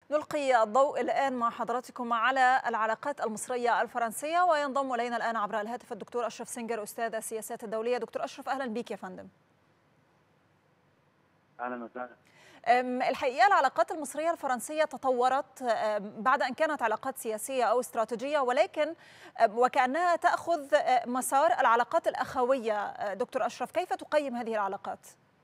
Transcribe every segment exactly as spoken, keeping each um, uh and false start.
نلقي الضوء الآن مع حضراتكم على العلاقات المصرية الفرنسية، وينضم إلينا الآن عبر الهاتف الدكتور أشرف سنجر أستاذ السياسات الدولية. دكتور أشرف، أهلا بك يا فندم. اهلا وسهلا. الحقيقة العلاقات المصرية الفرنسية تطورت بعد أن كانت علاقات سياسية أو استراتيجية، ولكن وكأنها تأخذ مسار العلاقات الأخوية. دكتور أشرف، كيف تقيم هذه العلاقات؟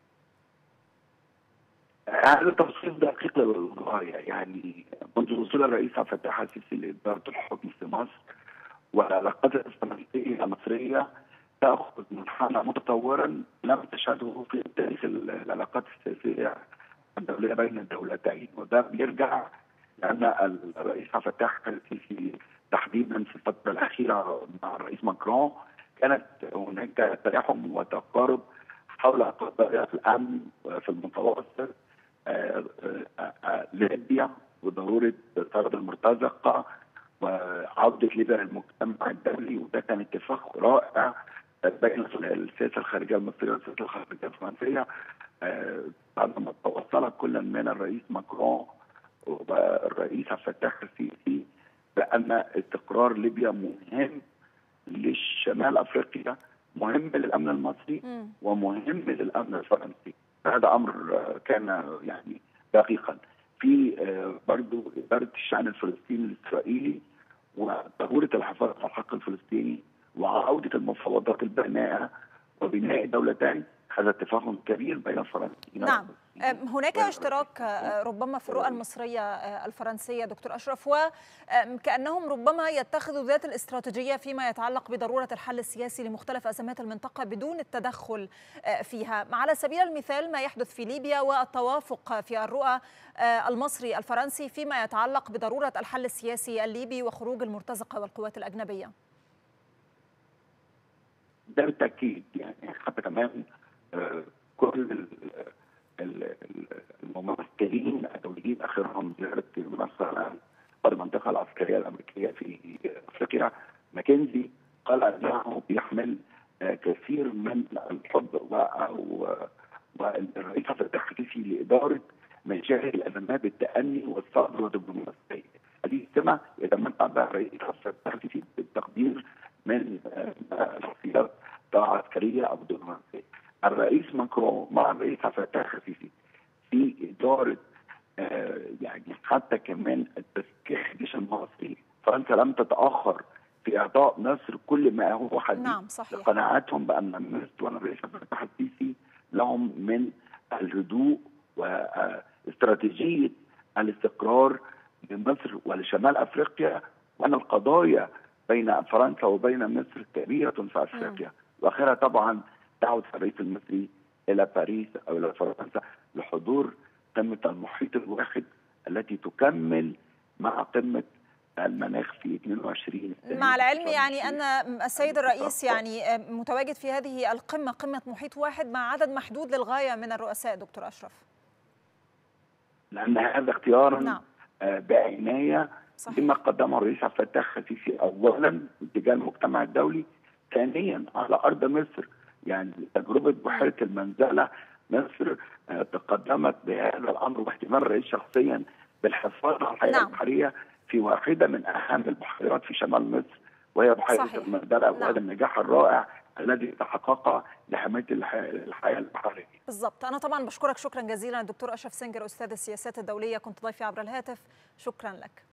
هذا تفصيل دقيق للغايه، يعني منذ وصول الرئيس عبد الفتاح السيسي لاداره الحكم في مصر والعلاقات الفرنسيه المصريه تاخذ منحنى متطورا لم تشهده في تاريخ العلاقات السياسيه الدوليه بين الدولتين، وده بيرجع لان الرئيس عبد الفتاح السيسي تحديدا في الفتره الاخيره مع الرئيس ماكرون كانت هناك تلاحم وتقارب حول قضايا الامن في المتوسط، ليبيا وضروره طرد المرتزقه وعوده ليبيا للمجتمع الدولي، وده كان اتفاق رائع بين السياسه الخارجيه المصريه والسياسه الخارجيه الفرنسيه بعد ما توصل كل من الرئيس ماكرون والرئيس عبد الفتاح السيسي بان استقرار ليبيا مهم للشمال افريقيا، مهم للامن المصري م. ومهم للامن الفرنسي. هذا امر كان يعني دقيقا في برضه اداره الشان الفلسطيني الاسرائيلي وضروره الحفاظ على الحق الفلسطيني وعوده المفاوضات البناءه وبناء دولتين. هذا اتفاق كبير بين الفرنسيين. نعم، هناك اشتراك ربما في الرؤى المصرية الفرنسية دكتور أشرف، وكأنهم ربما يتخذوا ذات الاستراتيجية فيما يتعلق بضرورة الحل السياسي لمختلف أزمات المنطقة بدون التدخل فيها. على سبيل المثال ما يحدث في ليبيا والتوافق في الرؤى المصري الفرنسي فيما يتعلق بضرورة الحل السياسي الليبي وخروج المرتزقة والقوات الأجنبية. ده بالتأكيد، يعني حتى كمان كل الممثلين الدوليين اخرهم زياره مثلا المنطقه العسكريه الامريكيه في افريقيا ماكنزي قال انه بيحمل كثير من الحب والرئيس عبد الفتاح السيسي لاداره مشاكل الازمات بالتاني والصبر والدبلوماسيه. هذه السمه يتمتع بها الرئيس عبد الفتاح السيسي بالتقدير من شخصيات عسكريه او دبلوماسيه. الرئيس ماكرون مع الرئيس عبد الفتاح السيسي في اداره آه يعني حتى كمان التسكيح الجيش المصري، فرنسا لم تتاخر في اعطاء مصر كل ما هو حديث. نعم صحيح. لقناعتهم بان مصر والرئيس عبد الفتاح السيسي لهم من الهدوء واستراتيجيه الاستقرار لمصر ولشمال افريقيا، وان القضايا بين فرنسا وبين مصر كبيره في افريقيا، واخرها طبعا دعوه الرئيس المصري الى باريس او الى فرنسا لحضور قمه المحيط الواحد التي تكمل مع قمه المناخ في اثنين وعشرين. مع العلم يعني ان السيد الرئيس يعني متواجد في هذه القمه، قمه محيط واحد، مع عدد محدود للغايه من الرؤساء دكتور اشرف. لان هذا اختيارا نعم. بعنايه لما قدمه الرئيس عبد الفتاح السيسي اولا اتجاه المجتمع الدولي، ثانيا على ارض مصر. يعني تجربه بحيره المنزله مصر تقدمت بهذا الامر واحتمال الرئيس شخصيا بالحفاظ على الحياه نعم. البحريه في واحده من اهم البحيرات في شمال مصر وهي بحيره صحيح. المنزله، وهذا النجاح الرائع الذي تحقق لحمايه الحياه البحريه. بالضبط. انا طبعا بشكرك شكرا جزيلا الدكتور اشرف سنجر استاذ السياسات الدوليه، كنت ضيفي عبر الهاتف، شكرا لك.